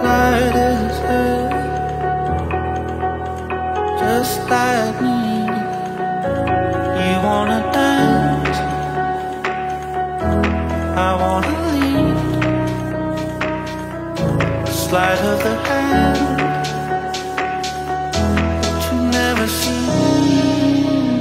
light as hell, just like me. You wanna dance, I wanna lead. Sleight of the hand that you never seen.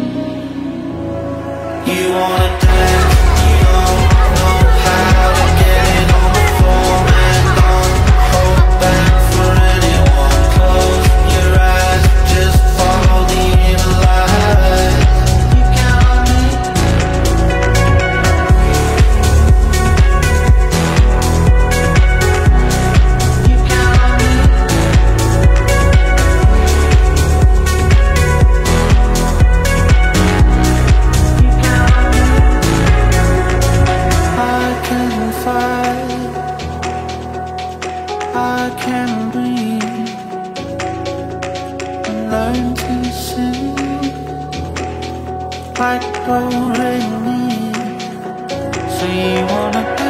You wanna dance, you don't know how to get it on the floor, man. Don't hold back for anyone. Close your eyes, just follow the inner light. You count on me. You count on me. You count on me. I can fight, I can breathe, and learn to sing like do re mi. So you wanna